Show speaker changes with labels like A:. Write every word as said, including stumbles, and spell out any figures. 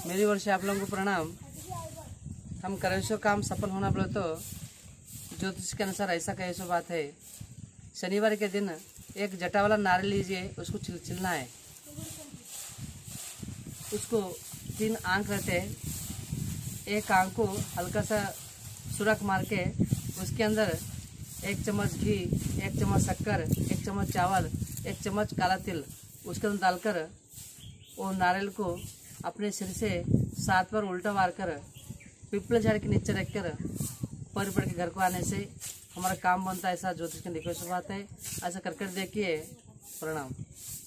A: मेरी ओर से आप लोगों को प्रणाम। हम करें सो काम सफल होना बोले तो ज्योतिष के अनुसार ऐसा कहे सो बात है। शनिवार के दिन एक जटा वाला नारियल लीजिए, उसको छिल छिलना है। उसको तीन आंख रहते हैं, एक आंख को हल्का सा सुरख मार के उसके अंदर एक चम्मच घी, एक चम्मच शक्कर, एक चम्मच चावल, एक चम्मच काला तिल उसके अंदर डालकर वो नारियल को अपने सिर से सात बार उल्टा मार कर पीपल झाड़ के नीचे रखकर पर पड़ के घर को आने से हमारा काम बनता है। ऐसा ज्योतिष के निकट बात है। ऐसा करके देखिए। प्रणाम।